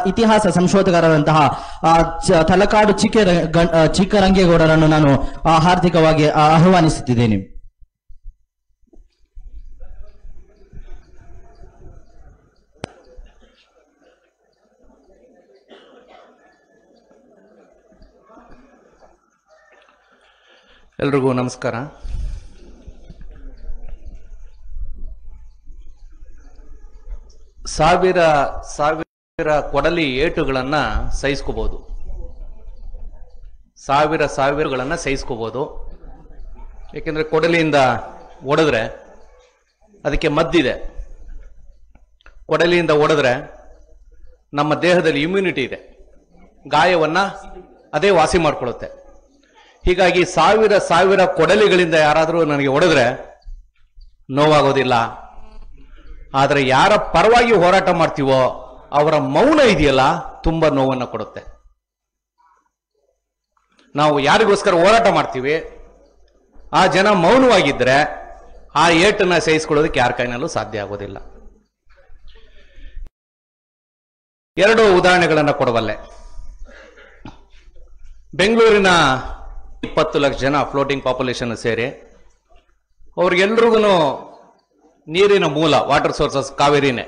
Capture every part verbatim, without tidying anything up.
ಇತಿಹಾಸ ಸಂಶೋಧಕರಾದಂತಹ ತಲಕಾಡು ಚಿಕ್ಕ ಚಿಕ್ಕರಂಗೇಗೌಡರನ್ನು ನಾನು ಹಾರ್ದಿಕವಾಗಿ ಆಹ್ವಾನಿಸುತ್ತಿದ್ದೇನೆ. ಎಲ್ರಿಗೂ ನಮಸ್ಕಾರ. ಸಾವಿರ ಸಾವಿರ ಕೊಡಲಿ ಏಟುಗಳನ್ನ ಸಹಿಸ್ಕೋಬಹುದು, ಸಾವಿರ ಸಾವಿರಗಳನ್ನ ಸಹಿಸ್ಕೋಬಹುದು. ಏಕೆಂದ್ರೆ ಕೊಡಲಿಯಿಂದ ಒಡೆದ್ರೆ ಅದಕ್ಕೆ ಮದ್ದಿದೆ. ಕೊಡಲಿಯಿಂದ ಒಡೆದ್ರೆ ನಮ್ಮ ದೇಹದಲ್ಲಿ ಇಮ್ಯುನಿಟಿ ಇದೆ, ಗಾಯವನ್ನ ಅದೇ ವಾಸಿ ಮಾಡ್ಕೊಳ್ಳುತ್ತೆ. ಹೀಗಾಗಿ ಸಾವಿರ ಸಾವಿರ ಕೊಡಲಿಗಳಿಂದ ಯಾರಾದರೂ ನನಗೆ ಹೊಡೆದ್ರೆ ನೋವಾಗೋದಿಲ್ಲ. ಆದರೆ ಯಾರ ಪರವಾಗಿ ಹೋರಾಟ ಮಾಡ್ತೀವೋ ಅವರ ಮೌನ ಇದೆಯಲ್ಲ ತುಂಬಾ ನೋವನ್ನು ಕೊಡುತ್ತೆ. ನಾವು ಯಾರಿಗೋಸ್ಕರ ಹೋರಾಟ ಮಾಡ್ತೀವಿ ಆ ಜನ ಮೌನವಾಗಿದ್ರೆ ಆ ಏಟನ್ನ ಸಹಿಸ್ಕೊಳ್ಳೋದಕ್ಕೆ ಯಾರ ಕೈನಲ್ಲೂ ಸಾಧ್ಯ ಆಗೋದಿಲ್ಲ. ಎರಡು ಉದಾಹರಣೆಗಳನ್ನು ಕೊಡಬಲ್ಲೆ. ಬೆಂಗಳೂರಿನ ಇಪ್ಪತ್ತು ಲಕ್ಷ ಜನ ಫ್ಲೋಟಿಂಗ್ ಪಾಪ್ಯುಲೇಷನ್ ಸೇರಿ ಅವ್ರಿಗೆಲ್ರಿಗೂ ನೀರಿನ ಮೂಲ ವಾಟರ್ ಸೋರ್ಸಸ್ ಕಾವೇರಿನೇ.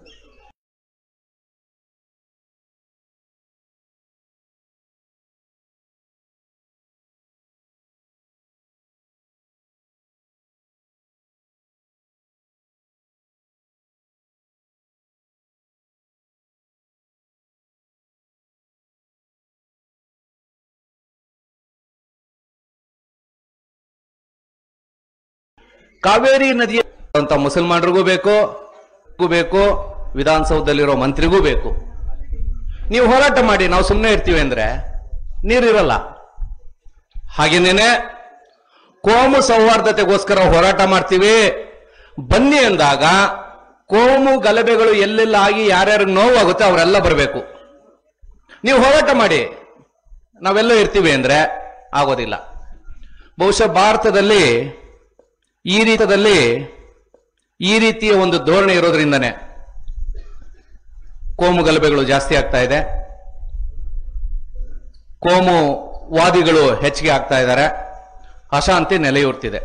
ಕಾವೇರಿ ನದಿಯ ಅಂತ ಮುಸಲ್ಮಾನರಿಗೂ ಬೇಕು ಬೇಕು ವಿಧಾನಸೌಧದಲ್ಲಿರೋ ಮಂತ್ರಿಗೂ ಬೇಕು. ನೀವು ಹೋರಾಟ ಮಾಡಿ, ನಾವು ಸುಮ್ಮನೆ ಇರ್ತೀವಿ ಅಂದ್ರೆ ನೀರಿರಲ್ಲ. ಹಾಗೇನೇನೆ ಕೋಮು ಸೌಹಾರ್ದತೆಗೋಸ್ಕರ ಹೋರಾಟ ಮಾಡ್ತೀವಿ ಬನ್ನಿ ಎಂದಾಗ ಕೋಮು ಗಲಭೆಗಳು ಎಲ್ಲೆಲ್ಲ ಆಗಿ ಯಾರ್ಯಾರಿಗೆ ನೋವಾಗುತ್ತೆ ಅವರೆಲ್ಲ ಬರಬೇಕು. ನೀವು ಹೋರಾಟ ಮಾಡಿ, ನಾವೆಲ್ಲ ಇರ್ತೀವಿ ಅಂದ್ರೆ ಆಗೋದಿಲ್ಲ. ಬಹುಶಃ ಭಾರತದಲ್ಲಿ ಈ ರೀತಿಯಲ್ಲಿ ಈ ರೀತಿಯ ಒಂದು ಧೋರಣೆ ಇರೋದ್ರಿಂದನೇ ಕೋಮು ಗಲಭೆಗಳು ಜಾಸ್ತಿ ಆಗ್ತಾ ಇದೆ, ಕೋಮು ವಾದಿಗಳು ಹೆಚ್ಚಿಗೆ ಆಗ್ತಾ ಇದ್ದಾರೆ, ಅಶಾಂತಿ ನೆಲೆಯೂರ್ತಿದೆ.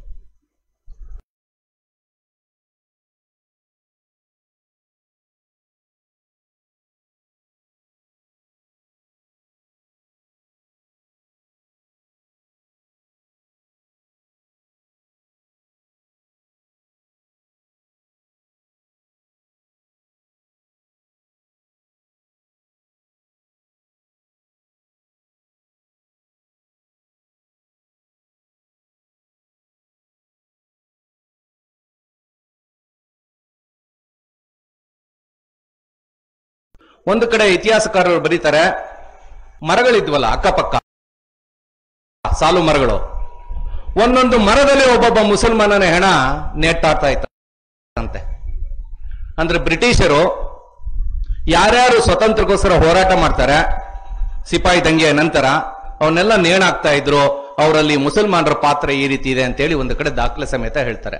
ಒಂದು ಕಡೆ ಇತಿಹಾಸಕಾರರು ಬರೀತಾರೆ, ಮರಗಳಿದ್ವಲ್ಲ ಅಕ್ಕಪಕ್ಕ ಸಾಲು ಮರಗಳು, ಒಂದೊಂದು ಮರದಲ್ಲಿ ಒಬ್ಬೊಬ್ಬ ಮುಸಲ್ಮಾನನ ಹೆಣ ನೆಟ್ಟಾಡ್ತಾ ಇತ್ತಂತೆ. ಅಂದ್ರೆ ಬ್ರಿಟಿಷರು ಯಾರ್ಯಾರು ಸ್ವತಂತ್ರಕ್ಕೋಸ್ಕರ ಹೋರಾಟ ಮಾಡ್ತಾರೆ ಸಿಪಾಯಿ ದಂಗೆಯ ನಂತರ ಅವನ್ನೆಲ್ಲ ನೇಣಾಕ್ತಾ ಇದ್ರು, ಅವರಲ್ಲಿ ಮುಸಲ್ಮಾನರ ಪಾತ್ರ ಈ ರೀತಿ ಇದೆ ಅಂತೇಳಿ ಒಂದು ಕಡೆ ದಾಖಲೆ ಸಮೇತ ಹೇಳ್ತಾರೆ.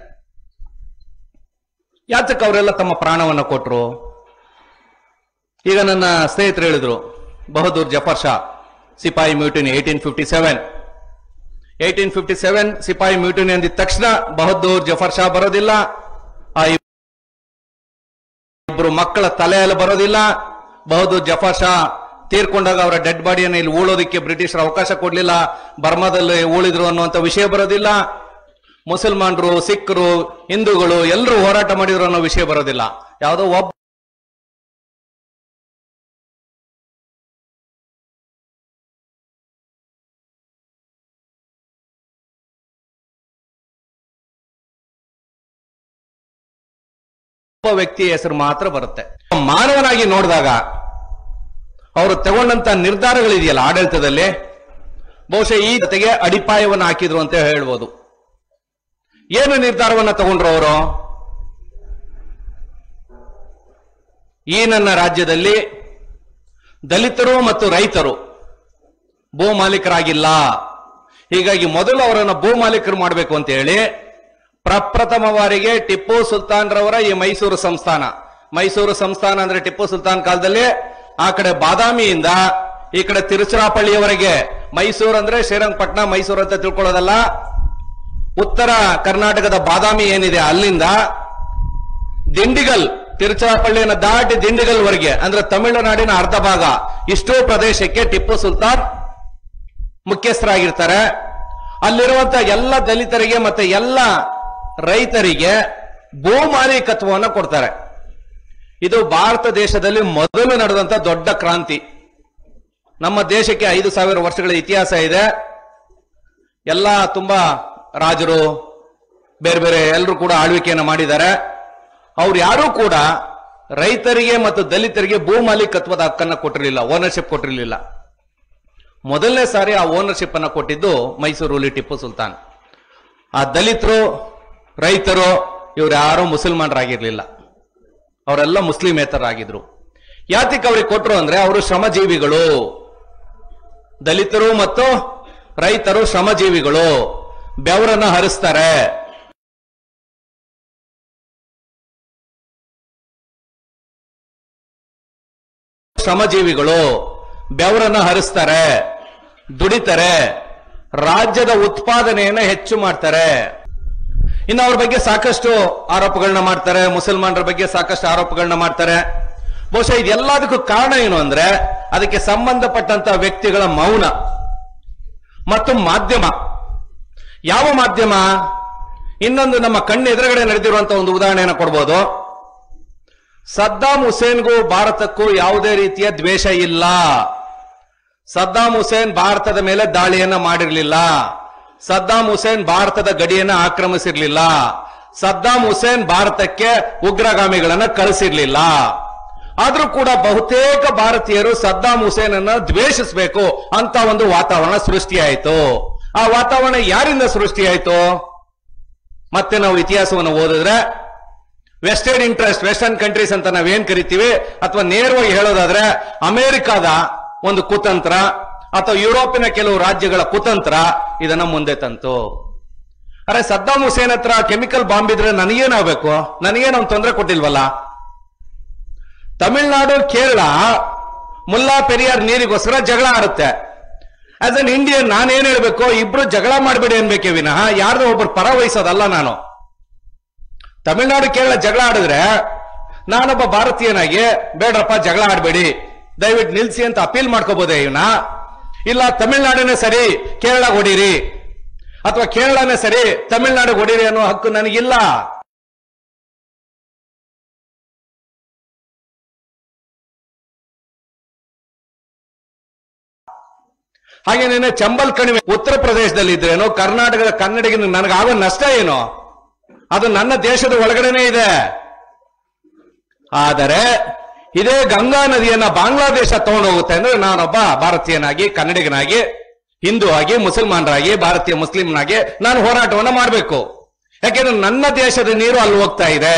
ಯಾತಕ್ಕೆ ಅವರೆಲ್ಲ ತಮ್ಮ ಪ್ರಾಣವನ್ನ ಕೊಟ್ರು? ಈಗ ನನ್ನ ಸ್ನೇಹಿತರು ಹೇಳಿದ್ರು, Bahadur Zafar Shah sepoy mutiny eighteen fifty seven eighteen fifty seven sepoy mutiny ಅಂದಿದ ತಕ್ಷಣ ಬಹದ್ದೂರ್ ಜಫರ್ ಶಾ ಬರೋದಿಲ್ಲ, ಆ ಇಬ್ರು ಮಕ್ಕಳ ತಲೆ ಎಲ್ಲ ಬರೋದಿಲ್ಲ. ಬಹದ್ದೂರ್ ಜಫರ್ ಶಾ ತೀರ್ಕೊಂಡಾಗ ಅವರ ಡೆಡ್ ಬಾಡಿಯನ್ನು ಇಲ್ಲಿ ಉಳೋದಕ್ಕೆ ಬ್ರಿಟಿಷರು ಅವಕಾಶ ಕೊಡ್ಲಿಲ್ಲ, ಬರ್ಮಾದಲ್ಲಿ ಉಳಿದ್ರು ಅನ್ನುವಂಥ ವಿಷಯ ಬರೋದಿಲ್ಲ. ಮುಸಲ್ಮಾನರು, ಸಿಖ್ರು, ಹಿಂದೂಗಳು ಎಲ್ಲರೂ ಹೋರಾಟ ಮಾಡಿದ್ರು ಅನ್ನೋ ವಿಷಯ ಬರೋದಿಲ್ಲ. ಯಾವುದೋ ಒಬ್ಬ ವ್ಯಕ್ತಿಯ ಹೆಸರು ಮಾತ್ರ ಬರುತ್ತೆ. ಮಾನವನಾಗಿ ನೋಡಿದಾಗ ಅವರು ತಗೊಂಡಂತ ನಿರ್ಧಾರಗಳಿದೆಯಲ್ಲ ಆಡಳಿತದಲ್ಲಿ, ಬಹುಶಃ ಈ ಜೊತೆಗೆ ಅಡಿಪಾಯವನ್ನು ಹಾಕಿದ್ರು ಅಂತ ಹೇಳ್ಬೋದು. ಏನು ನಿರ್ಧಾರವನ್ನ ತಗೊಂಡ್ರು ಅವರು? ಈ ನನ್ನ ರಾಜ್ಯದಲ್ಲಿ ದಲಿತರು ಮತ್ತು ರೈತರು ಭೂ ಮಾಲೀಕರಾಗಿಲ್ಲ, ಹೀಗಾಗಿ ಮೊದಲು ಅವರನ್ನು ಭೂ ಮಾಲೀಕರು ಮಾಡಬೇಕು ಅಂತ ಹೇಳಿ ಪ್ರಪ್ರಥಮ ಬಾರಿಗೆ ಟಿಪ್ಪು ಸುಲ್ತಾನ್ ರವರ ಈ ಮೈಸೂರು ಸಂಸ್ಥಾನ, ಮೈಸೂರು ಸಂಸ್ಥಾನ ಅಂದ್ರೆ ಟಿಪ್ಪು ಸುಲ್ತಾನ್ ಕಾಲದಲ್ಲಿ ಆ ಕಡೆ ಬಾದಾಮಿಯಿಂದ ಈ ಕಡೆ ತಿರುಚಿರಾಪಳ್ಳಿಯವರೆಗೆ, ಮೈಸೂರು ಅಂದ್ರೆ ಶ್ರೀರಂಗಪಟ್ಟಣ ಮೈಸೂರು ಅಂತ ತಿಳ್ಕೊಳ್ಳೋದಲ್ಲ, ಉತ್ತರ ಕರ್ನಾಟಕದ ಬಾದಾಮಿ ಏನಿದೆ ಅಲ್ಲಿಂದ ದಿಂಡಿಗಲ್, ತಿರುಚಿರಾಪಳ್ಳಿಯನ್ನು ದಾಟಿ ದಿಂಡಿಗಲ್ ವರೆಗೆ ಅಂದ್ರೆ ತಮಿಳುನಾಡಿನ ಅರ್ಧ ಭಾಗ, ಇಷ್ಟೋ ಪ್ರದೇಶಕ್ಕೆ ಟಿಪ್ಪು ಸುಲ್ತಾನ್ ಮುಖ್ಯಸ್ಥರಾಗಿರ್ತಾರೆ. ಅಲ್ಲಿರುವಂತ ಎಲ್ಲ ದಲಿತರಿಗೆ ಮತ್ತೆ ಎಲ್ಲ ರೈತರಿಗೆ ಭೂ ಮಾಲೀಕತ್ವವನ್ನು ಕೊಡ್ತಾರೆ. ಇದು ಭಾರತ ದೇಶದಲ್ಲಿ ಮೊದಲು ನಡೆದಂತ ದೊಡ್ಡ ಕ್ರಾಂತಿ. ನಮ್ಮ ದೇಶಕ್ಕೆ ಐದು ಸಾವಿರ ವರ್ಷಗಳ ಇತಿಹಾಸ ಇದೆ. ಎಲ್ಲ ತುಂಬಾ ರಾಜರು ಬೇರೆ ಬೇರೆ ಎಲ್ಲರೂ ಕೂಡ ಆಳ್ವಿಕೆಯನ್ನು ಮಾಡಿದ್ದಾರೆ. ಅವ್ರು ಯಾರೂ ಕೂಡ ರೈತರಿಗೆ ಮತ್ತು ದಲಿತರಿಗೆ ಭೂ ಮಾಲೀಕತ್ವದ ಹಕ್ಕನ್ನು ಕೊಟ್ಟಿರಲಿಲ್ಲ, ಓನರ್ಶಿಪ್ ಕೊಟ್ಟಿರಲಿಲ್ಲ. ಮೊದಲನೇ ಸಾರಿ ಆ ಓನರ್ಶಿಪ್ ಅನ್ನು ಕೊಟ್ಟಿದ್ದು ಮೈಸೂರಲ್ಲಿ ಟಿಪ್ಪು ಸುಲ್ತಾನ್. ಆ ದಲಿತರು ರೈತರು ಇವ್ರು ಯಾರು ಮುಸಲ್ಮಾನರಾಗಿರ್ಲಿಲ್ಲ, ಅವರೆಲ್ಲ ಮುಸ್ಲಿಮೇತರಾಗಿದ್ರು. ಯಾತಿಕ್ ಅವ್ರಿಗೆ ಕೊಟ್ರು ಅಂದ್ರೆ ಅವರು ಶ್ರಮಜೀವಿಗಳು. ದಲಿತರು ಮತ್ತು ರೈತರು ಶ್ರಮಜೀವಿಗಳು, ಬೆವರನ್ನ ಹರಿಸ್ತಾರೆ. ಶ್ರಮಜೀವಿಗಳು ಬೆವರನ್ನ ಹರಿಸ್ತಾರೆ, ದುಡಿತಾರೆ, ರಾಜ್ಯದ ಉತ್ಪಾದನೆಯನ್ನ ಹೆಚ್ಚು ಮಾಡ್ತಾರೆ. ಇನ್ನು ಅವ್ರ ಬಗ್ಗೆ ಸಾಕಷ್ಟು ಆರೋಪಗಳನ್ನ ಮಾಡ್ತಾರೆ, ಮುಸಲ್ಮಾನರ ಬಗ್ಗೆ ಸಾಕಷ್ಟು ಆರೋಪಗಳನ್ನ ಮಾಡ್ತಾರೆ. ಬಹುಶಃ ಇದೆಲ್ಲದಕ್ಕೂ ಕಾರಣ ಏನು ಅಂದ್ರೆ ಅದಕ್ಕೆ ಸಂಬಂಧಪಟ್ಟಂತ ವ್ಯಕ್ತಿಗಳ ಮೌನ ಮತ್ತು ಮಾಧ್ಯಮ. ಯಾವ ಮಾಧ್ಯಮ? ಇನ್ನೊಂದು ನಮ್ಮ ಕಣ್ಣು ಎದುರುಗಡೆ ನಡೆದಿರುವಂತಹ ಒಂದು ಉದಾಹರಣೆಯನ್ನು ಕೊಡ್ಬೋದು. ಸದ್ದಾಂ ಹುಸೇನ್ಗೂ ಭಾರತಕ್ಕೂ ಯಾವುದೇ ರೀತಿಯ ದ್ವೇಷ ಇಲ್ಲ. ಸದ್ದಾಂ ಹುಸೇನ್ ಭಾರತದ ಮೇಲೆ ದಾಳಿಯನ್ನ ಮಾಡಿರಲಿಲ್ಲ. ಸದ್ದಾಂ ಹುಸೇನ್ ಭಾರತದ ಗಡಿಯನ್ನ ಆಕ್ರಮಿಸಿರ್ಲಿಲ್ಲ. ಸದ್ದಾಂ ಹುಸೇನ್ ಭಾರತಕ್ಕೆ ಉಗ್ರಗಾಮಿಗಳನ್ನ ಕಳಿಸಿರ್ಲಿಲ್ಲ. ಆದ್ರೂ ಕೂಡ ಬಹುತೇಕ ಭಾರತೀಯರು ಸದ್ದಾಂ ಹುಸೇನ್ ಅನ್ನ ದ್ವೇಷಿಸಬೇಕು ಅಂತ ಒಂದು ವಾತಾವರಣ ಸೃಷ್ಟಿಯಾಯಿತು. ಆ ವಾತಾವರಣ ಯಾರಿಂದ ಸೃಷ್ಟಿಯಾಯಿತು? ಮತ್ತೆ ನಾವು ಇತಿಹಾಸವನ್ನು ಓದಿದ್ರೆ ವೆಸ್ಟೆಡ್ ಇಂಟ್ರೆಸ್ಟ್, ವೆಸ್ಟರ್ನ್ ಕಂಟ್ರೀಸ್ ಅಂತ ನಾವೇನ್ ಕರಿತೀವಿ, ಅಥವಾ ನೇರವಾಗಿ ಹೇಳೋದಾದ್ರೆ ಅಮೆರಿಕಾದ ಒಂದು ಕುತಂತ್ರ ಅಥವಾ ಯುರೋಪಿನ ಕೆಲವು ರಾಜ್ಯಗಳ ಕುತಂತ್ರ ಇದನ್ನ ಮುಂದೆ ತಂತು. ಅರೆ ಸದ್ದಾಂ ಹುಸೇನ್ ಹತ್ರ ಕೆಮಿಕಲ್ ಬಾಂಬ್ ಇದ್ರೆ ನನಗೇನಾಗಬೇಕು? ನನಗೇನು ಅವ್ನು ತೊಂದರೆ ಕೊಟ್ಟಿಲ್ವಲ್ಲ. ತಮಿಳುನಾಡು ಕೇರಳ ಮುಲ್ಲಾ ಪೆರಿಯಾರ್ ನೀರಿಗೋಸ್ಕರ ಜಗಳ ಆಡುತ್ತೆ. ಆಸ್ ಅನ್ ಇಂಡಿಯನ್ ನಾನೇನ್ ಹೇಳ್ಬೇಕು? ಇಬ್ರು ಜಗಳ ಮಾಡಬೇಡಿ ಅನ್ಬೇಕೆ ವಿನಃ ಯಾರ್ದೋ ಒಬ್ರು ಪರ ವಹಿಸೋದಲ್ಲ ನಾನು. ತಮಿಳುನಾಡು ಕೇರಳ ಜಗಳ ಆಡಿದ್ರೆ ನಾನೊಬ್ಬ ಭಾರತೀಯನಾಗಿ ಬೇಡ್ರಪ್ಪ ಜಗಳ ಆಡಬೇಡಿ, ದಯವಿಟ್ಟು ನಿಲ್ಸಿ ಅಂತ ಅಪೀಲ್ ಮಾಡ್ಕೋಬಹುದೇ ಇವನ? ಇಲ್ಲ ತಮಿಳುನಾಡನೇ ಸರಿ ಕೇರಳ ಹೊಡೀರಿ, ಅಥವಾ ಕೇರಳನೇ ಸರಿ ತಮಿಳುನಾಡು ಹೊಡೀರಿ ಅನ್ನೋ ಹಕ್ಕು ನನಗಿಲ್ಲ. ಹಾಗೇನೇನೆ ಚಂಬಲ್ ಕಣಿವೆ ಉತ್ತರ ಪ್ರದೇಶದಲ್ಲಿ ಇದ್ರೇನು, ಕರ್ನಾಟಕದ ಕನ್ನಡಿಗನ ನನಗಾಗೋ ನಷ್ಟ ಏನು? ಅದು ನನ್ನ ದೇಶದ ಒಳಗಡೆನೆ ಇದೆ. ಆದರೆ ಇದೇ ಗಂಗಾ ನದಿಯನ್ನ ಬಾಂಗ್ಲಾದೇಶ ತಗೊಂಡು ಹೋಗುತ್ತೆ ಅಂದ್ರೆ ನಾನೊಬ್ಬ ಭಾರತೀಯನಾಗಿ, ಕನ್ನಡಿಗನಾಗಿ, ಹಿಂದೂ ಆಗಿ, ಮುಸಲ್ಮಾನರಾಗಿ, ಭಾರತೀಯ ಮುಸ್ಲಿಂನಾಗಿ ನಾನು ಹೋರಾಟವನ್ನ ಮಾಡಬೇಕು. ಯಾಕೆಂದ್ರೆ ನನ್ನ ದೇಶದ ನೀರು ಅಲ್ಲಿ ಹೋಗ್ತಾ ಇದೆ.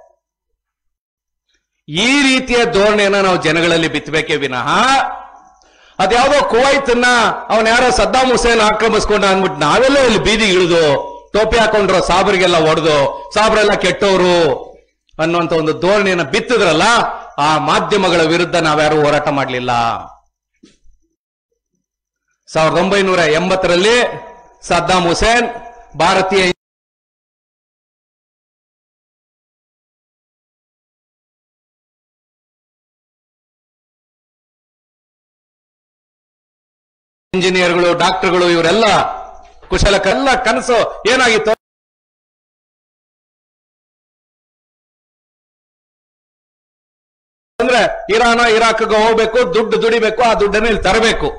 ಈ ರೀತಿಯ ಧೋರಣೆಯನ್ನ ನಾವು ಜನಗಳಲ್ಲಿ ಬಿತ್ತಬೇಕೇ ವಿನಃ ಅದ್ಯಾವುದೋ ಕುವೈತನ್ನ ಅವನ್ ಯಾರೋ ಸದ್ದಾಂ ಹುಸೇನ್ ಆಕ್ರಮಿಸ್ಕೊಂಡ ಅಂದ್ಬಿಟ್ಟು ನಾವೆಲ್ಲ ಇಲ್ಲಿ ಬೀದಿಗೆ ಇಳಿದು ಟೋಪಿ ಹಾಕೊಂಡ್ರು, ಸಾಬ್ರಿಗೆಲ್ಲ ಹೊಡೆದು ಸಾಬ್ರೆಲ್ಲ ಕೆಟ್ಟವರು ಅನ್ನುವಂತ ಒಂದು ಧೋರಣೆಯನ್ನ ಬಿತ್ತಿದ್ರಲ್ಲ, ಆ ಮಾಧ್ಯಮಗಳ ವಿರುದ್ಧ ನಾವ್ಯಾರು ಹೋರಾಟ ಮಾಡಲಿಲ್ಲ. ಸಾವಿರದ ಒಂಬೈನೂರ ಎಂಬತ್ತರಲ್ಲಿ ಸದ್ದಾಂ ಹುಸೇನ್ ಭಾರತೀಯ ಇಂಜಿನಿಯರ್ಗಳು, ಡಾಕ್ಟರ್ಗಳು, ಇವರೆಲ್ಲ ಕುಶಲಕರೆಲ್ಲ ಕನಸು ಏನಾಗಿತ್ತು ಅಂದ್ರೆ ಇರಾನ ಇರಾಕ್ಗೆ ಹೋಗ್ಬೇಕು, ದುಡ್ಡು ದುಡಿಬೇಕು, ಆ ದುಡ್ಡನ್ನು ಇಲ್ಲಿ ತರಬೇಕು.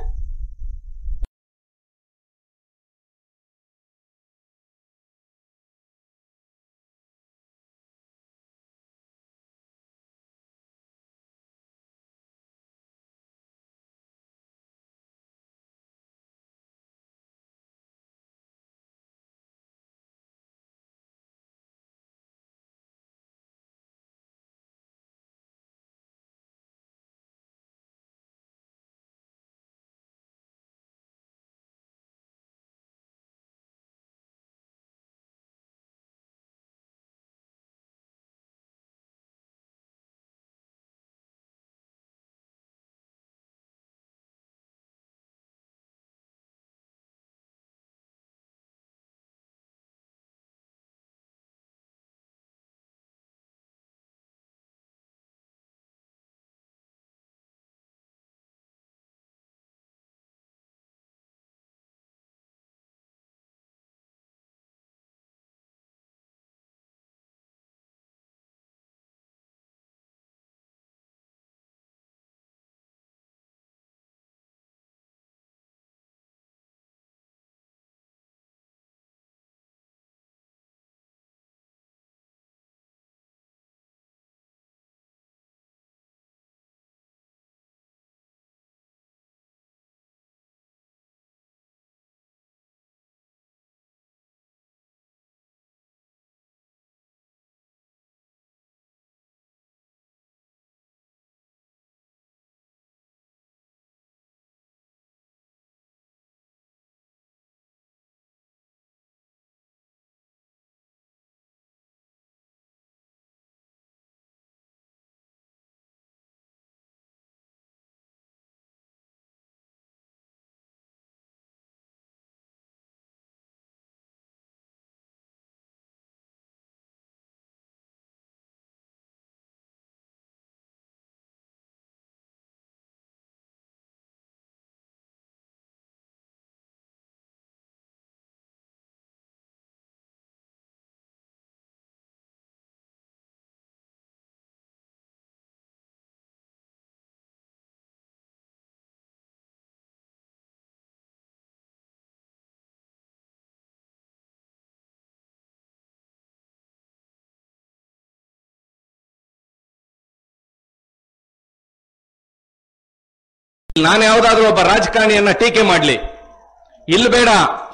ನಾನು ಯಾವುದಾದ್ರೂ ಒಬ್ಬ ರಾಜಕಾರಣಿಯನ್ನ ಟೀಕೆ ಮಾಡಲಿ, ಇಲ್ಲಿ ಬೇಡ.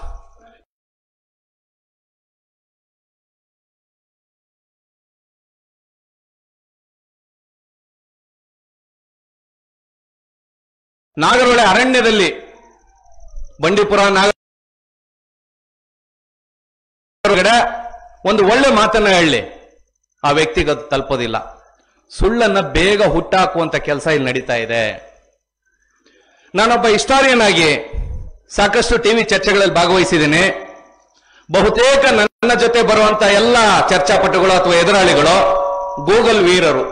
ನಾಗರಹೊಳೆ ಅರಣ್ಯದಲ್ಲಿ ಬಂಡೀಪುರ ನಾಗರಹೊಳೆ ಒಂದು ಒಳ್ಳೆ ಮಾತನ್ನ ಹೇಳಲಿ, ಆ ವ್ಯಕ್ತಿಗೆ ಅದು ತಲುಪೋದಿಲ್ಲ. ಸುಳ್ಳನ್ನ ಬೇಗ ಹುಟ್ಟಾಕುವಂತ ಕೆಲಸ ಇಲ್ಲಿ ನಡೀತಾ ಇದೆ. ನಾನೊಬ್ಬ ಹಿಸ್ಟಾರಿಯನ್ ಆಗಿ ಸಾಕಷ್ಟು ಟಿವಿ ಚರ್ಚೆಗಳಲ್ಲಿ ಭಾಗವಹಿಸಿದ್ದೇನೆ. ಬಹುತೇಕ ನನ್ನ ಜೊತೆ ಬರುವಂತ ಎಲ್ಲ ಚರ್ಚಾಪಟುಗಳು ಅಥವಾ ಎದುರಾಳಿಗಳು ಗೂಗಲ್ ವೀರರು.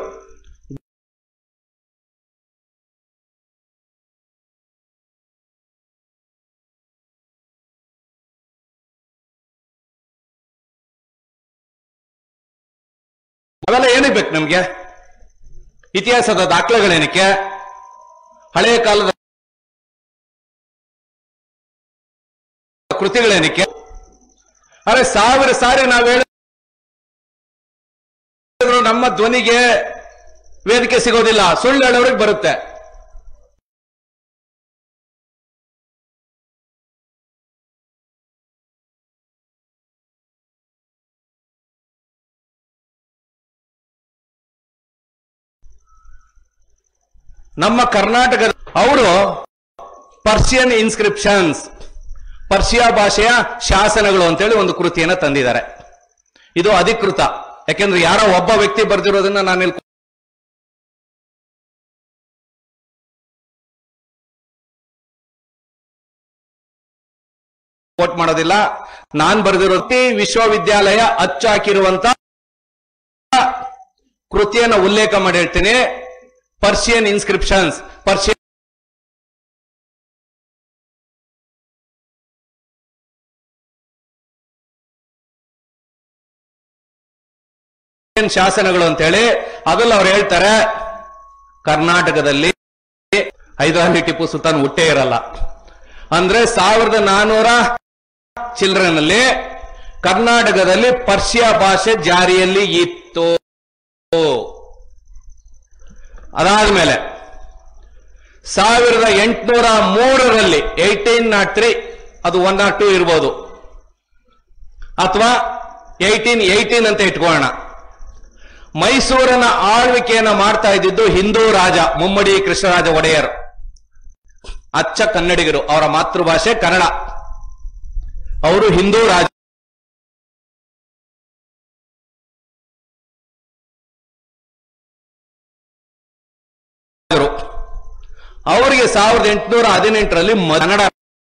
ಅವೆಲ್ಲ ಏನಕ್ಕೆ ಬೇಕು ನಮ್ಗೆ? ಇತಿಹಾಸದ ದಾಖಲೆಗಳೇನಕ್ಕೆ? ಹಳೆಯ ಕಾಲದ ಕೃತಿಗಳೇನಕ್ಕೆ? ಅರೆ ಸಾವಿರ ಸಾರಿ ನಾವು ಹೇಳಿದ್ರು ನಮ್ಮ ಧ್ವನಿಗೆ ವೇದಿಕೆ ಸಿಗೋದಿಲ್ಲ, ಸುಳ್ಳು ಹೇಳೋರಿಗೆ ಬರುತ್ತೆ. ನಮ್ಮ ಕರ್ನಾಟಕದ ಅವರು ಪರ್ಷಿಯನ್ ಇನ್ಸ್ಕ್ರಿಪ್ಷನ್ಸ್, ಪರ್ಷಿಯಾ ಭಾಷೆಯ ಶಾಸನಗಳು ಅಂತೇಳಿ ಒಂದು ಕೃತಿಯನ್ನ ತಂದಿದ್ದಾರೆ. ಇದು ಅಧಿಕೃತ, ಯಾಕೆಂದ್ರೆ ಯಾರೋ ಒಬ್ಬ ವ್ಯಕ್ತಿ ಬರೆದಿರೋದನ್ನ ನಾನಿಲ್ಲಿ ಕೋಟ್ ಮಾಡೋದಿಲ್ಲ. ನಾನ್ ಬರೆದಿರೋ ವಿಶ್ವವಿದ್ಯಾಲಯ ಅಚ್ಚಾಕಿರುವಂತ ಕೃತಿಯನ್ನ ಉಲ್ಲೇಖ ಮಾಡಿ ಹೇಳ್ತೀನಿ. ಪರ್ಷಿಯನ್ ಇನ್ಸ್ಕ್ರಿಪ್ಷನ್ಸ್, ಪರ್ಷಿಯನ್ ಶಾಸನಗಳು ಅಂತ ಹೇಳಿ ಅದೆಲ್ಲ ಅವ್ರು ಹೇಳ್ತಾರೆ. ಕರ್ನಾಟಕದಲ್ಲಿ ಹೈದರಾಲಿ ಟಿಪ್ಪು ಸುಲ್ತಾನ್ ಹುಟ್ಟೇ ಇರಲ್ಲ. ಅಂದ್ರೆ ಸಾವಿರದ ನಾನೂರ ಚಿಲ್ಡ್ರನಲ್ಲಿ ಕರ್ನಾಟಕದಲ್ಲಿ ಪರ್ಷಿಯಾ ಭಾಷೆ ಜಾರಿಯಲ್ಲಿ ಇತ್ತು. ಅದಾದ್ಮೇಲೆ ಸಾವಿರದ ಎಂಟುನೂರ ಮೂರರಲ್ಲಿ ಏಟೀನ್ ನಾಟ್ ತ್ರೀ ಅದು ಒನ್ ನಾಟ್ ಟೂ ಇರ್ಬೋದು, ಅಥವಾ ಏಟೀನ್ ಏಟೀನ್ ಅಂತ ಇಟ್ಕೊಳ್ಳೋಣ. ಮೈಸೂರನ್ನ ಆಳ್ವಿಕೆಯನ್ನ ಮಾಡ್ತಾ ಇದ್ದಿದ್ದು ಹಿಂದೂ ರಾಜ ಮುಮ್ಮಡಿ ಕೃಷ್ಣರಾಜ ಒಡೆಯರ್, ಅಚ್ಚ ಕನ್ನಡಿಗರು, ಅವರ ಮಾತೃಭಾಷೆ ಕನ್ನಡ. ಅವರು ಹಿಂದೂ ರಾಜ. ಅವರಿಗೆ ಸಾವಿರದ ಎಂಟುನೂರ ಹದಿನೆಂಟರಲ್ಲಿ ಕನ್ನಡ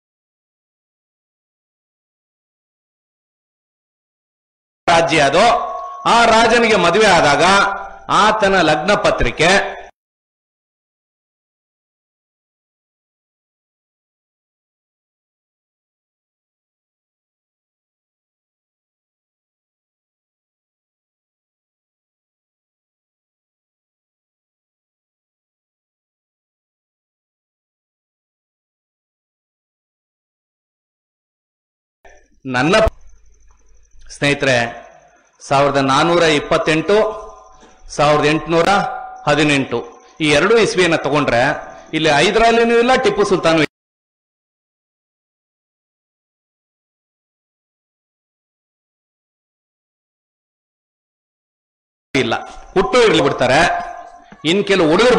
ರಾಜ್ಯ ಅದು. ಆ ರಾಜನಿಗೆ ಮದುವೆ ಆದಾಗ ಆತನ ಲಗ್ನ ಪತ್ರಿಕೆ ನನ್ನ ಸ್ನೇಹಿತರೆ ಸಾವಿರದ ನಾನೂರ ಇಪ್ಪತ್ತೆಂಟು ಸಾವಿರದ ಎಂಟುನೂರ ಹದಿನೆಂಟು ಈ ಎರಡು ಇಸ್ವಿಯನ್ನ ತಗೊಂಡ್ರೆ ಇಲ್ಲಿ ಹೈದರಾಲಿನೂ ಇಲ್ಲ, ಟಿಪ್ಪು ಸುಲ್ತಾನು ಇಲ್ಲ. ಹುಟ್ಟು ಇರ್ಲಿ ಬಿಡ್ತಾರೆ. ಇನ್ ಕೆಲವು ಹುಡುಗರು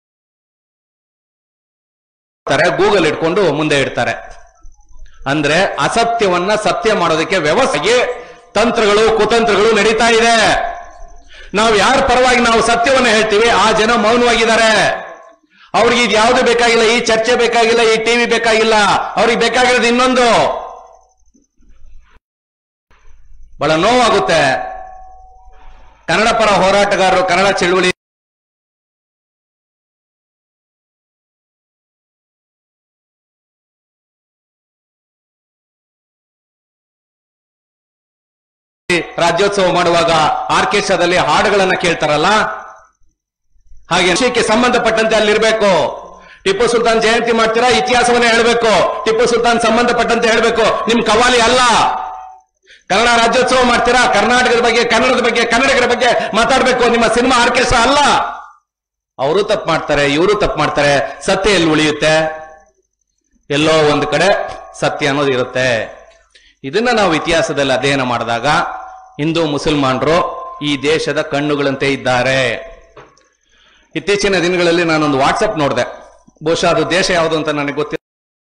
ಬರ್ತಾರೆ, ಗೂಗಲ್ ಇಟ್ಕೊಂಡು ಮುಂದೆ ಇಡ್ತಾರೆ. ಅಂದ್ರೆ ಅಸತ್ಯವನ್ನ ಸತ್ಯ ಮಾಡೋದಕ್ಕೆ ವ್ಯವಸ್ಥೆಗೆ ತಂತ್ರಗಳು ಕುತಂತ್ರಗಳು ನಡೀತಾ ಇದೆ. ನಾವು ಯಾರ ಪರವಾಗಿ ನಾವು ಸತ್ಯವನ್ನ ಹೇಳ್ತೀವಿ ಆ ಜನ ಮೌನವಾಗಿದ್ದಾರೆ. ಅವ್ರಿಗೆ ಇದು ಯಾವುದು ಬೇಕಾಗಿಲ್ಲ, ಈ ಚರ್ಚೆ ಬೇಕಾಗಿಲ್ಲ, ಈ ಟಿವಿ ಬೇಕಾಗಿಲ್ಲ. ಅವ್ರಿಗೆ ಬೇಕಾಗಿರೋದು ಇನ್ನೊಂದು. ಬಹಳ ನೋವಾಗುತ್ತೆ. ಕನ್ನಡ ಪರ ಹೋರಾಟಗಾರರು, ಕನ್ನಡ ಚಳುವಳಿ ರಾಜ್ಯೋತ್ಸವ ಮಾಡುವಾಗ ಆರ್ಕೆಸ್ಟ್ರಾದಲ್ಲಿ ಹಾಡುಗಳನ್ನ ಕೇಳ್ತಾರಲ್ಲ, ಹಾಗೆ ವಿಷಯಕ್ಕೆ ಸಂಬಂಧಪಟ್ಟಂತೆ ಅಲ್ಲಿರ್ಬೇಕು. ಟಿಪ್ಪು ಸುಲ್ತಾನ್ ಜಯಂತಿ ಮಾಡ್ತೀರಾ, ಇತಿಹಾಸವನ್ನ ಹೇಳ್ಬೇಕು. ಟಿಪ್ಪು ಸುಲ್ತಾನ್ ಸಂಬಂಧಪಟ್ಟಂತೆ ಹೇಳ್ಬೇಕು, ನಿಮ್ ಕವಾಲಿ ಅಲ್ಲ. ಕನ್ನಡ ರಾಜ್ಯೋತ್ಸವ ಮಾಡ್ತೀರಾ, ಕರ್ನಾಟಕದ ಬಗ್ಗೆ, ಕನ್ನಡದ ಬಗ್ಗೆ, ಕನ್ನಡಿಗರ ಬಗ್ಗೆ ಮಾತಾಡ್ಬೇಕು. ನಿಮ್ಮ ಸಿನಿಮಾ ಆರ್ಕೆಸ್ಟ್ರಾ ಅಲ್ಲ. ಅವರು ತಪ್ಪು ಮಾಡ್ತಾರೆ, ಇವರು ತಪ್ಪು ಮಾಡ್ತಾರೆ. ಸತ್ಯ ಎಲ್ಲಿ ಉಳಿಯುತ್ತೆ? ಎಲ್ಲೋ ಒಂದು ಕಡೆ ಸತ್ಯ ಅನ್ನೋದು ಇರುತ್ತೆ. ಇದನ್ನ ನಾವು ಇತಿಹಾಸದಲ್ಲಿ ಅಧ್ಯಯನ ಮಾಡಿದಾಗ ಹಿಂದೂ ಮುಸಲ್ಮಾನರು ಈ ದೇಶದ ಕಣ್ಣುಗಳಂತೆ ಇದ್ದಾರೆ. ಇತ್ತೀಚಿನ ದಿನಗಳಲ್ಲಿ ನಾನೊಂದು ವಾಟ್ಸಪ್ ನೋಡಿದೆ. ಬಹುಶಃ ಅದು ದೇಶ ಯಾವುದು ಅಂತ ನನಗೆ ಗೊತ್ತಿಲ್ಲ.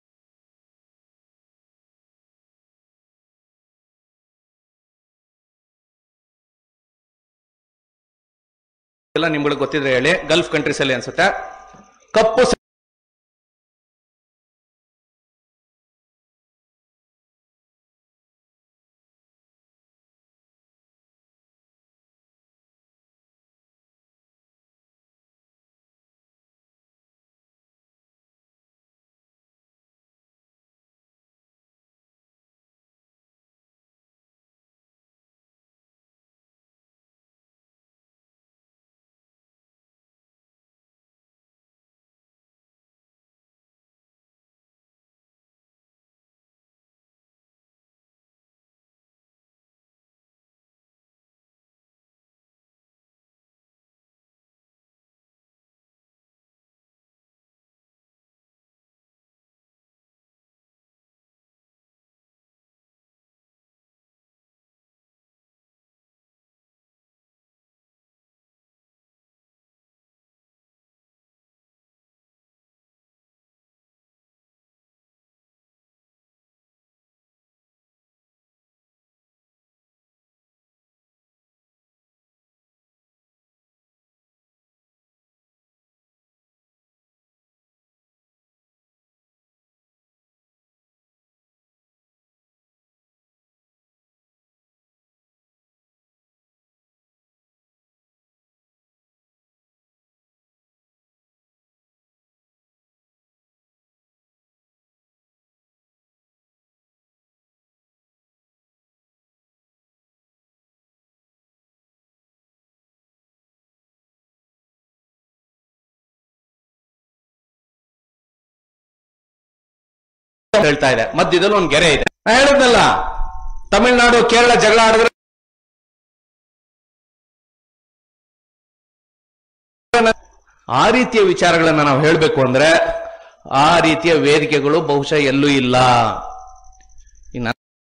ನಿಮ್ಗಳಿಗೆ ಗೊತ್ತಿದ್ರೆ ಹೇಳಿ. ಗಲ್ಫ್ ಕಂಟ್ರೀಸ್ ಅಲ್ಲಿ ಅನ್ಸುತ್ತೆ ಕಪ್ಪು ಹೇಳ್ತಾ ಇದೆ. ಮಧ್ಯದಲ್ಲಿ ಒಂದು ಗೆರೆ ಇದೆ. ನಾ ಹೇಳಿದ್ನಲ್ಲ, ತಮಿಳುನಾಡು ಕೇರಳ ಜಗಳ ಆಡಿದ್ರೆ ಆ ರೀತಿಯ ವಿಚಾರಗಳನ್ನ ನಾವು ಹೇಳಬೇಕು ಅಂದ್ರೆ ಆ ರೀತಿಯ ವೇದಿಕೆಗಳು ಬಹುಶಃ ಎಲ್ಲೂ ಇಲ್ಲ. ಇನ್ನು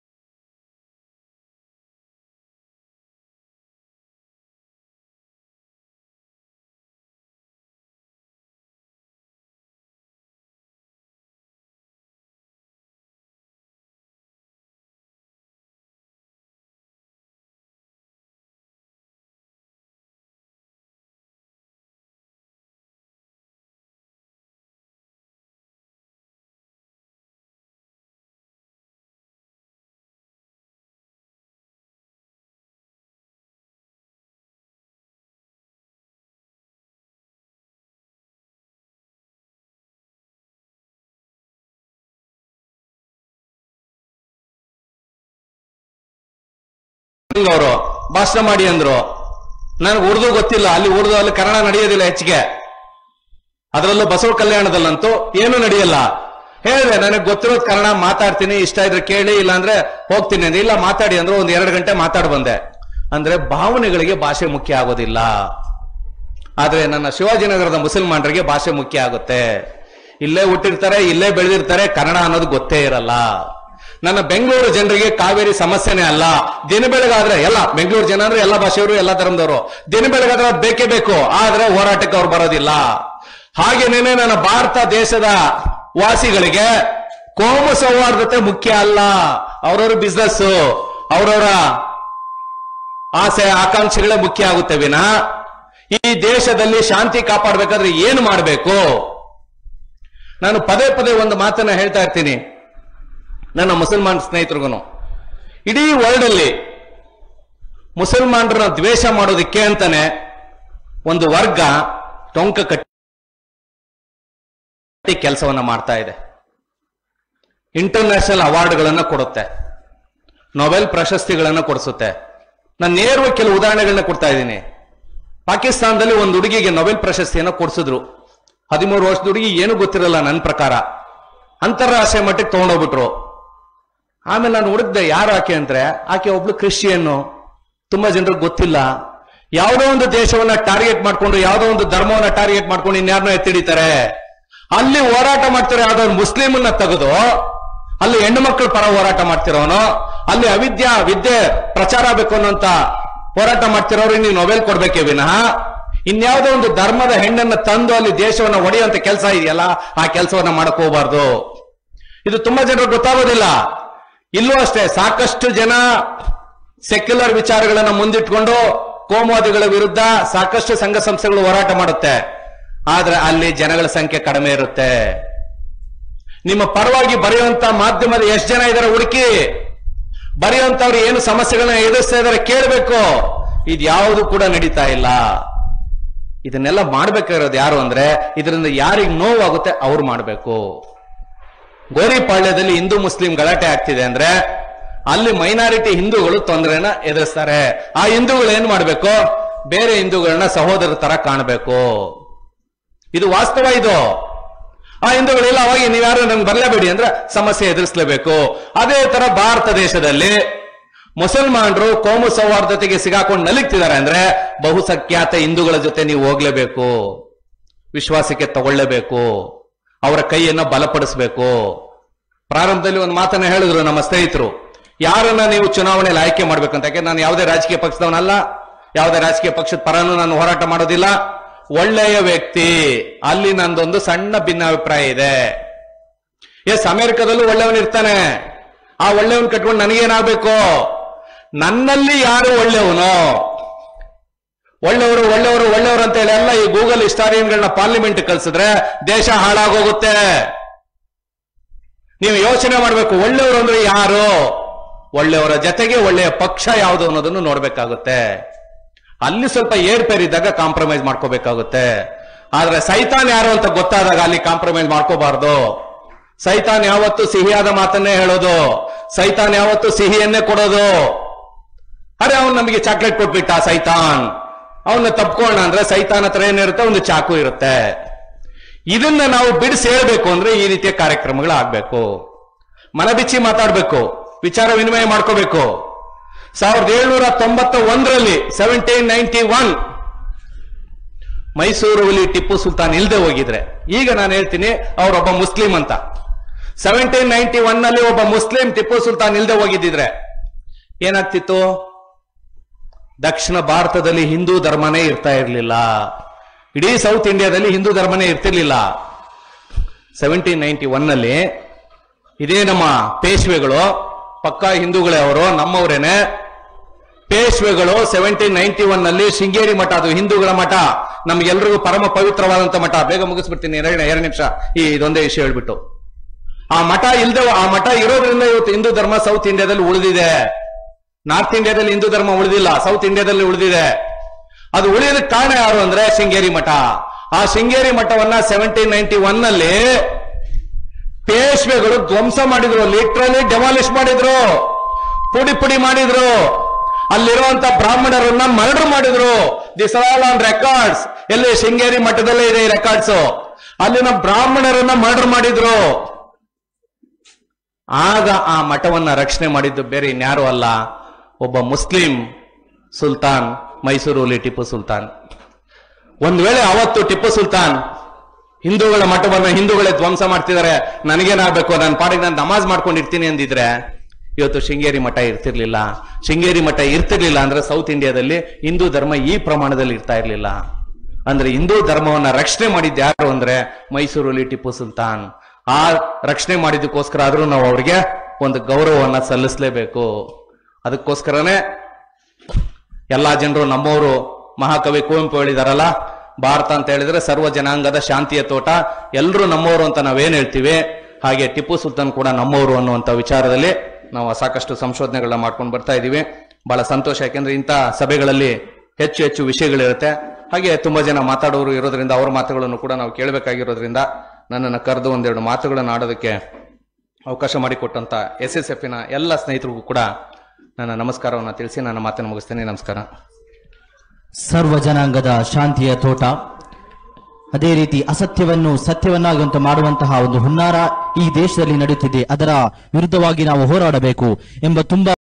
ಅವರು ಭಾಷಣ ಮಾಡಿ ಅಂದ್ರು. ನನಗೆ ಉರ್ದು ಗೊತ್ತಿಲ್ಲ, ಅಲ್ಲಿ ಉರ್ದು ಅಲ್ಲಿ ಕನ್ನಡ ನಡೆಯೋದಿಲ್ಲ ಹೆಚ್ಚಿಗೆ. ಅದರಲ್ಲೂ ಬಸವ ಕಲ್ಯಾಣದಲ್ಲಂತೂ ಏನು ನಡೆಯಲ್ಲ. ಹೇಳಿದೆ ನನಗೆ ಗೊತ್ತಿರೋದು ಕನ್ನಡ ಮಾತಾಡ್ತೀನಿ, ಇಷ್ಟ ಇದ್ರೆ ಕೇಳಿ, ಇಲ್ಲ ಅಂದ್ರೆ ಹೋಗ್ತೀನಿ ಅಂದ್ರೆ ಇಲ್ಲ ಮಾತಾಡಿ ಅಂದ್ರೆ ಒಂದ್ ಎರಡು ಗಂಟೆ ಮಾತಾಡ್ ಬಂದೆ. ಅಂದ್ರೆ ಭಾವನೆಗಳಿಗೆ ಭಾಷೆ ಮುಖ್ಯ ಆಗೋದಿಲ್ಲ. ಆದ್ರೆ ನನ್ನ ಶಿವಾಜಿನಗರದ ಮುಸಲ್ಮಾನರಿಗೆ ಭಾಷೆ ಮುಖ್ಯ ಆಗುತ್ತೆ. ಇಲ್ಲೇ ಹುಟ್ಟಿರ್ತಾರೆ, ಇಲ್ಲೇ ಬೆಳೆದಿರ್ತಾರೆ, ಕನ್ನಡ ಅನ್ನೋದು ಗೊತ್ತೇ ಇರಲ್ಲ. ನನ್ನ ಬೆಂಗಳೂರು ಜನರಿಗೆ ಕಾವೇರಿ ಸಮಸ್ಯೆನೇ ಅಲ್ಲ. ದಿನ ಬೆಳಗಾದ್ರೆ ಎಲ್ಲ ಬೆಂಗಳೂರು ಜನ ಅಂದ್ರೆ ಎಲ್ಲ ಭಾಷೆಯವರು, ಎಲ್ಲ ಧರ್ಮದವರು, ದಿನ ಬೆಳಗಾದ್ರೆ ಅದು ಬೇಕೇ ಬೇಕು. ಆದ್ರೆ ಹೋರಾಟಕ್ಕೆ ಅವ್ರು ಬರೋದಿಲ್ಲ. ಹಾಗೇನೇನೆ ನನ್ನ ಭಾರತ ದೇಶದ ವಾಸಿಗಳಿಗೆ ಕೋಮು ಸೌಹಾರ್ದತೆ ಮುಖ್ಯ ಅಲ್ಲ. ಅವರವ್ರ ಬಿಸ್ನೆಸ್, ಅವರವರ ಆಸೆ ಆಕಾಂಕ್ಷೆಗಳೇ ಮುಖ್ಯ ಆಗುತ್ತೆ ವಿನ ಈ ದೇಶದಲ್ಲಿ ಶಾಂತಿ ಕಾಪಾಡಬೇಕಾದ್ರೆ ಏನು ಮಾಡಬೇಕು? ನಾನು ಪದೇ ಪದೇ ಒಂದು ಮಾತನ್ನ ಹೇಳ್ತಾ ಇರ್ತೀನಿ ನನ್ನ ಮುಸಲ್ಮಾನ್ ಸ್ನೇಹಿತರಿಗೂ. ಇಡೀ ವರ್ಲ್ಡ್ ಅಲ್ಲಿ ಮುಸಲ್ಮಾನರನ್ನ ದ್ವೇಷ ಮಾಡೋದಿಕ್ಕೆ ಅಂತಾನೆ ಒಂದು ವರ್ಗ ಟೊಂಕ ಕಟ್ಟಿ ಕೆಲಸವನ್ನ ಮಾಡ್ತಾ ಇದೆ. ಇಂಟರ್ನ್ಯಾಷನಲ್ ಅವಾರ್ಡ್ಗಳನ್ನ ಕೊಡುತ್ತೆ, ನೊಬೆಲ್ ಪ್ರಶಸ್ತಿಗಳನ್ನ ಕೊಡಿಸುತ್ತೆ. ನಾನು ನೇರವಾಗಿ ಕೆಲವು ಉದಾಹರಣೆಗಳನ್ನ ಕೊಡ್ತಾ ಇದ್ದೀನಿ. ಪಾಕಿಸ್ತಾನದಲ್ಲಿ ಒಂದು ಹುಡುಗಿಗೆ ನೊಬೆಲ್ ಪ್ರಶಸ್ತಿಯನ್ನು ಕೊಡಿಸಿದ್ರು. ಹದಿಮೂರು ವರ್ಷದ ಹುಡುಗಿ ಏನು ಗೊತ್ತಿರಲ್ಲ ನನ್ನ ಪ್ರಕಾರ, ಅಂತಾರಾಷ್ಟ್ರೀಯ ಮಟ್ಟಕ್ಕೆ ತಗೊಂಡೋಗ್ಬಿಟ್ರು. ಆಮೇಲೆ ನಾನು ಹುಡುಕ್ದೆ ಯಾರು ಆಕೆ ಅಂದ್ರೆ, ಆಕೆ ಒಬ್ಳು ಕ್ರಿಶ್ಚಿಯನ್ನು, ತುಂಬಾ ಜನರಿಗೆ ಗೊತ್ತಿಲ್ಲ. ಯಾವುದೋ ಒಂದು ದೇಶವನ್ನ ಟಾರ್ಗೆಟ್ ಮಾಡ್ಕೊಂಡು ಯಾವುದೋ ಒಂದು ಧರ್ಮವನ್ನ ಟಾರ್ಗೆಟ್ ಮಾಡ್ಕೊಂಡು ಇನ್ಯಾರನ್ನೋ ಎತ್ತಿಡಿತಾರೆ. ಅಲ್ಲಿ ಹೋರಾಟ ಮಾಡ್ತಾರೆ ಯಾವ್ದೋ ಮುಸ್ಲಿಮನ್ನ ತೆಗೆದು ಅಲ್ಲಿ ಹೆಣ್ಣು ಮಕ್ಕಳ ಪರ ಹೋರಾಟ ಮಾಡ್ತಿರೋನು, ಅಲ್ಲಿ ಅವಿದ್ಯಾ ವಿದ್ಯೆ ಪ್ರಚಾರ ಆಗಬೇಕು ಅನ್ನೋಂತ ಹೋರಾಟ ಮಾಡ್ತಿರೋರು ನೀವು ನೊಬೆಲ್ ಕೊಡ್ಬೇಕೇ ವಿನಃ ಇನ್ಯಾವುದೋ ಒಂದು ಧರ್ಮದ ಹೆಣ್ಣನ್ನ ತಂದು ಅಲ್ಲಿ ದೇಶವನ್ನ ಒಡೆಯುವಂತ ಕೆಲಸ ಇದೆಯಲ್ಲ ಆ ಕೆಲಸವನ್ನ ಮಾಡಕ್ ಹೋಗ್ಬಾರ್ದು. ಇದು ತುಂಬಾ ಜನರು ಗೊತ್ತಾಗೋದಿಲ್ಲ. ಇಲ್ಲೂ ಅಷ್ಟೇ ಸಾಕಷ್ಟು ಜನ ಸೆಕ್ಯುಲರ್ ವಿಚಾರಗಳನ್ನ ಮುಂದಿಟ್ಕೊಂಡು ಕೋಮುವಾದಿಗಳ ವಿರುದ್ಧ ಸಾಕಷ್ಟು ಸಂಘ ಸಂಸ್ಥೆಗಳು ಹೋರಾಟ ಮಾಡುತ್ತೆ. ಆದ್ರೆ ಅಲ್ಲಿ ಜನಗಳ ಸಂಖ್ಯೆ ಕಡಿಮೆ ಇರುತ್ತೆ. ನಿಮ್ಮ ಪರವಾಗಿ ಬರೆಯುವಂತ ಮಾಧ್ಯಮದ ಎಷ್ಟು ಜನ ಇದಾರೆ ಹುಡುಕಿ, ಬರೆಯುವಂತವ್ರು ಏನು ಸಮಸ್ಯೆಗಳನ್ನ ಎದುರಿಸ್ತಾ ಇದಾರೆ ಕೇಳಬೇಕು. ಇದ್ಯಾವುದು ಕೂಡ ನಡೀತಾ ಇಲ್ಲ. ಇದನ್ನೆಲ್ಲ ಮಾಡ್ಬೇಕಾಗಿರೋದು ಯಾರು ಅಂದ್ರೆ ಇದರಿಂದ ಯಾರಿಗೆ ನೋವಾಗುತ್ತೆ ಅವ್ರು ಮಾಡ್ಬೇಕು. ಗೋರಿಪಾಳ್ಯದಲ್ಲಿ ಹಿಂದೂ ಮುಸ್ಲಿಂ ಗಲಾಟೆ ಆಗ್ತಿದೆ ಅಂದ್ರೆ ಅಲ್ಲಿ ಮೈನಾರಿಟಿ ಹಿಂದೂಗಳು ತೊಂದರೆನ ಎದುರಿಸ್ತಾರೆ. ಆ ಹಿಂದೂಗಳು ಏನ್ ಮಾಡ್ಬೇಕು, ಬೇರೆ ಹಿಂದೂಗಳನ್ನ ಸಹೋದರ ತರ ಕಾಣಬೇಕು. ಇದು ವಾಸ್ತವ. ಇದು ಆ ಹಿಂದೂಗಳೆಲ್ಲ ಅವಾಗ ನೀವ್ಯಾರು ನಮ್ಗೆ ಬರಲೇಬೇಡಿ ಅಂದ್ರೆ ಸಮಸ್ಯೆ ಎದುರಿಸಲೇಬೇಕು. ಅದೇ ತರ ಭಾರತ ದೇಶದಲ್ಲಿ ಮುಸಲ್ಮಾನರು ಕೋಮು ಸೌಹಾರ್ದತೆಗೆ ಸಿಗಾಕೊಂಡು ನಲಿಗ್ತಿದ್ದಾರೆ ಅಂದ್ರೆ ಬಹುಸಂಖ್ಯಾತ ಹಿಂದೂಗಳ ಜೊತೆ ನೀವು ಹೋಗ್ಲೇಬೇಕು, ವಿಶ್ವಾಸಕ್ಕೆ ತಗೊಳ್ಳೇಬೇಕು, ಅವರ ಕೈಯನ್ನ ಬಲಪಡಿಸಬೇಕು. ಪ್ರಾರಂಭದಲ್ಲಿ ಒಂದು ಮಾತನ್ನ ಹೇಳಿದ್ರು ನಮ್ಮ ಸ್ನೇಹಿತರು, ಯಾರನ್ನ ನೀವು ಚುನಾವಣೆಯಲ್ಲಿ ಆಯ್ಕೆ ಮಾಡ್ಬೇಕಂತ. ಯಾಕೆ ನಾನು ಯಾವುದೇ ರಾಜಕೀಯ ಪಕ್ಷದವನಲ್ಲ, ಯಾವುದೇ ರಾಜಕೀಯ ಪಕ್ಷದ ಪರನೂ ನಾನು ಹೋರಾಟ ಮಾಡೋದಿಲ್ಲ. ಒಳ್ಳೆಯ ವ್ಯಕ್ತಿ, ಅಲ್ಲಿ ನಂದೊಂದು ಸಣ್ಣ ಭಿನ್ನಾಭಿಪ್ರಾಯ ಇದೆ. ಎಸ್, ಅಮೆರಿಕದಲ್ಲೂ ಒಳ್ಳೆಯವನಿರ್ತಾನೆ. ಆ ಒಳ್ಳೆಯವನ್ ಕಟ್ಕೊಂಡು ನನಗೇನಾಗಬೇಕು? ನನ್ನಲ್ಲಿ ಯಾರು ಒಳ್ಳೆಯವನು, ಒಳ್ಳೆಯವರು ಒಳ್ಳೆಯವರು ಒಳ್ಳೆಯವರು ಅಂತ ಹೇಳಿ ಎಲ್ಲ ಈ ಗೂಗಲ್ ಹಿಸ್ಟಾರಿಯನ್ಗಳನ್ನ ಪಾರ್ಲಿಮೆಂಟ್ ಕಳ್ಸಿದ್ರೆ ದೇಶ ಹಾಳಾಗೋಗುತ್ತೆ. ನೀವು ಯೋಚನೆ ಮಾಡಬೇಕು, ಒಳ್ಳೆಯವರು ಅಂದ್ರೆ ಯಾರು, ಒಳ್ಳೆಯವರ ಜೊತೆಗೆ ಒಳ್ಳೆಯ ಪಕ್ಷ ಯಾವುದು ಅನ್ನೋದನ್ನು ನೋಡ್ಬೇಕಾಗುತ್ತೆ. ಅಲ್ಲಿ ಸ್ವಲ್ಪ ಏರ್ಪೇರಿದ್ದಾಗ ಕಾಂಪ್ರಮೈಸ್ ಮಾಡ್ಕೋಬೇಕಾಗುತ್ತೆ. ಆದ್ರೆ ಸೈತಾನ್ ಯಾರು ಅಂತ ಗೊತ್ತಾದಾಗ ಅಲ್ಲಿ ಕಾಂಪ್ರಮೈಸ್ ಮಾಡ್ಕೋಬಾರ್ದು. ಸೈತಾನ್ ಯಾವತ್ತು ಸಿಹಿಯಾದ ಮಾತನ್ನೇ ಹೇಳೋದು, ಸೈತಾನ್ ಯಾವತ್ತು ಸಿಹಿಯನ್ನೇ ಕೊಡೋದು. ಅರೆ ಅವನು ನಮಗೆ ಚಾಕ್ಲೇಟ್ ಕೊಟ್ಬಿಟ್ಟ ಸೈತಾನ್, ಅವನ್ನ ತಪ್ಕೋಣ ಅಂದ್ರೆ ಸೈತಾನ್ ಹತ್ರ ಏನಿರುತ್ತೆ, ಒಂದು ಚಾಕು ಇರುತ್ತೆ. ಇದನ್ನ ನಾವು ಬಿಡಿಸಿ ಹೇಳ್ಬೇಕು ಅಂದ್ರೆ ಈ ರೀತಿಯ ಕಾರ್ಯಕ್ರಮಗಳು ಆಗ್ಬೇಕು. ಮನಬಿಚ್ಚಿ ಮಾತಾಡ್ಬೇಕು, ವಿಚಾರ ವಿನಿಮಯ ಮಾಡ್ಕೋಬೇಕು. ಸಾವಿರದ ಏಳ್ನೂರ ತೊಂಬತ್ತ ಒಂದರಲ್ಲಿ ಸೆವೆಂಟೀನ್ ನೈನ್ಟಿ ಒನ್ ಮೈಸೂರಲ್ಲಿ ಟಿಪ್ಪು ಸುಲ್ತಾನ್ ಇಲ್ದೆ ಹೋಗಿದ್ರೆ, ಈಗ ನಾನು ಹೇಳ್ತೀನಿ ಅವರೊಬ್ಬ ಮುಸ್ಲಿಂ ಅಂತ. ಸೆವೆಂಟೀನ್ ನೈನ್ಟಿ ಒನ್ ನಲ್ಲಿ ಒಬ್ಬ ಮುಸ್ಲಿಂ ಟಿಪ್ಪು ಸುಲ್ತಾನ್ ಇಲ್ದೆ ಹೋಗಿದ್ದಿದ್ರೆ ಏನಾಗ್ತಿತ್ತು? ದಕ್ಷಿಣ ಭಾರತದಲ್ಲಿ ಹಿಂದೂ ಧರ್ಮನೇ ಇರ್ತಾ ಇರಲಿಲ್ಲ. ಇಡೀ ಸೌತ್ ಇಂಡಿಯಾದಲ್ಲಿ ಹಿಂದೂ ಧರ್ಮನೇ ಇರ್ತಿರ್ಲಿಲ್ಲ. ಸೆವೆಂಟೀನ್ ನೈನ್ಟಿ ಒನ್ ನಲ್ಲಿ ಇದೇ ನಮ್ಮ ಪೇಶ್ವೆಗಳು, ಪಕ್ಕಾ ಹಿಂದೂಗಳೇ ಅವರು, ನಮ್ಮವರೇನೆ ಪೇಶ್ವೆಗಳು ಸೆವೆಂಟೀನ್ ನೈನ್ಟಿ ಒನ್ ನಲ್ಲಿ ಶೃಂಗೇರಿ ಮಠ, ಅದು ಹಿಂದೂಗಳ ಮಠ, ನಮ್ಗೆಲ್ರಿಗೂ ಪರಮ ಪವಿತ್ರವಾದಂತ ಮಠ. ಬೇಗ ಮುಗಿಸ್ಬಿಡ್ತೀನಿ, ಎರಡನೇ ಎರಡು ನಿಮಿಷ ಈ ಇದೊಂದೇ ವಿಷಯ ಹೇಳ್ಬಿಟ್ಟು. ಆ ಮಠ ಇಲ್ದೆ, ಆ ಮಠ ಇರೋದ್ರಿಂದ ಇವತ್ತು ಹಿಂದೂ ಧರ್ಮ ಸೌತ್ ಇಂಡಿಯಾದಲ್ಲಿ ಉಳಿದಿದೆ. ನಾರ್ತ್ ಇಂಡಿಯಾದಲ್ಲಿ ಹಿಂದೂ ಧರ್ಮ ಉಳಿದಿಲ್ಲ, ಸೌತ್ ಇಂಡಿಯಾದಲ್ಲಿ ಉಳಿದಿದೆ. ಅದು ಉಳಿಯೋದಕ್ಕೆ ಕಾರಣ ಯಾರು ಅಂದ್ರೆ ಶೃಂಗೇರಿ ಮಠ. ಆ ಶೃಂಗೇರಿ ಮಠವನ್ನ ಸೆವೆಂಟೀನ್ ನೈನ್ಟಿ ಒನ್ ನಲ್ಲಿ ಪೇಶ್ವೆಗಳು ಧ್ವಂಸ ಮಾಡಿದ್ರು, ಲಿಟ್ರಲಿ ಡೆಮಾಲಿಷ್ ಮಾಡಿದ್ರು, ಪುಡಿ ಪುಡಿ ಮಾಡಿದ್ರು. ಅಲ್ಲಿರುವಂತ ಬ್ರಾಹ್ಮಣರನ್ನ ಮರ್ಡರ್ ಮಾಡಿದ್ರು. This all on records. ಎಲ್ಲಿ? ಶೃಂಗೇರಿ ಮಠದಲ್ಲೇ ಇದೆ ಈ ರೆಕಾರ್ಡ್ಸ್. ಅಲ್ಲಿನ ಬ್ರಾಹ್ಮಣರನ್ನ ಮರ್ಡರ್ ಮಾಡಿದ್ರು. ಆಗ ಆ ಮಠವನ್ನ ರಕ್ಷಣೆ ಮಾಡಿದ್ದು ಬೇರೆ ಇನ್ಯಾರು ಅಲ್ಲ, ಒಬ್ಬ ಮುಸ್ಲಿಂ ಸುಲ್ತಾನ್, ಮೈಸೂರಲ್ಲಿ ಟಿಪ್ಪು ಸುಲ್ತಾನ್. ಒಂದ್ ವೇಳೆ ಅವತ್ತು ಟಿಪ್ಪು ಸುಲ್ತಾನ್ ಹಿಂದೂಗಳ ಮಠವನ್ನ ಹಿಂದೂಗಳೇ ಧ್ವಂಸ ಮಾಡ್ತಿದ್ದಾರೆ, ನನಗೇನಾಗಬೇಕು, ನನ್ನ ಪಾಡಿಗೆ ನಾನು ನಮಾಜ್ ಮಾಡ್ಕೊಂಡಿರ್ತೀನಿ ಅಂದಿದ್ರೆ ಇವತ್ತು ಶೃಂಗೇರಿ ಮಠ ಇರ್ತಿರ್ಲಿಲ್ಲ. ಶೃಂಗೇರಿ ಮಠ ಇರ್ತಿರ್ಲಿಲ್ಲ ಅಂದ್ರೆ ಸೌತ್ ಇಂಡಿಯಾದಲ್ಲಿ ಹಿಂದೂ ಧರ್ಮ ಈ ಪ್ರಮಾಣದಲ್ಲಿ ಇರ್ತಾ ಇರ್ಲಿಲ್ಲ. ಅಂದ್ರೆ ಹಿಂದೂ ಧರ್ಮವನ್ನ ರಕ್ಷಣೆ ಮಾಡಿದ್ದು ಯಾರು ಅಂದ್ರೆ ಮೈಸೂರಲ್ಲಿ ಟಿಪ್ಪು ಸುಲ್ತಾನ್. ಆ ರಕ್ಷಣೆ ಮಾಡಿದ್ದಕ್ಕೋಸ್ಕರ ಆದ್ರೂ ನಾವು ಅವ್ರಿಗೆ ಒಂದು ಗೌರವವನ್ನ ಸಲ್ಲಿಸಲೇಬೇಕು. ಅದಕ್ಕೋಸ್ಕರನೇ ಎಲ್ಲಾ ಜನರು ನಮ್ಮವರು, ಮಹಾಕವಿ ಕುವೆಂಪು ಹೇಳಿದಾರಲ್ಲ, ಭಾರತ ಅಂತ ಹೇಳಿದ್ರೆ ಸರ್ವ ಜನಾಂಗದ ಶಾಂತಿಯ ತೋಟ, ಎಲ್ಲರೂ ನಮ್ಮವರು ಅಂತ ನಾವೇನ್ ಹೇಳ್ತೀವಿ, ಹಾಗೆ ಟಿಪ್ಪು ಸುಲ್ತಾನ್ ಕೂಡ ನಮ್ಮವರು ಅನ್ನುವಂತ ವಿಚಾರದಲ್ಲಿ ನಾವು ಸಾಕಷ್ಟು ಸಂಶೋಧನೆಗಳನ್ನ ಮಾಡ್ಕೊಂಡು ಬರ್ತಾ ಇದೀವಿ. ಬಹಳ ಸಂತೋಷ, ಯಾಕೆಂದ್ರೆ ಇಂಥ ಸಭೆಗಳಲ್ಲಿ ಹೆಚ್ಚು ಹೆಚ್ಚು ವಿಷಯಗಳಿರುತ್ತೆ. ಹಾಗೆ ತುಂಬಾ ಜನ ಮಾತಾಡೋರು ಇರೋದ್ರಿಂದ ಅವ್ರ ಮಾತುಗಳನ್ನು ಕೂಡ ನಾವು ಕೇಳಬೇಕಾಗಿರೋದ್ರಿಂದ ನನ್ನನ್ನು ಕರೆದು ಒಂದೆರಡು ಮಾತುಗಳನ್ನು ಆಡೋದಕ್ಕೆ ಅವಕಾಶ ಮಾಡಿಕೊಟ್ಟಂತ ಎಸ್ ಎಸ್ ಎಫ್ ನ ಎಲ್ಲ ಸ್ನೇಹಿತರಿಗೂ ಕೂಡ ನನ್ನ ನಮಸ್ಕಾರವನ್ನು ತಿಳಿಸಿ ನನ್ನ ಮಾತನ್ನು ಮುಗಿಸ್ತೇನೆ. ನಮಸ್ಕಾರ. ಸರ್ವ ಜನಾಂಗದ ಶಾಂತಿಯ ತೋಟ, ಅದೇ ರೀತಿ ಅಸತ್ಯವನ್ನು ಸತ್ಯವನ್ನಾಗುವಂತೆ ಮಾಡುವಂತಹ ಒಂದು ಹುನ್ನಾರ ಈ ದೇಶದಲ್ಲಿ ನಡೆಯುತ್ತಿದೆ. ಅದರ ವಿರುದ್ಧವಾಗಿ ನಾವು ಹೋರಾಡಬೇಕು ಎಂಬ ತುಂಬಾ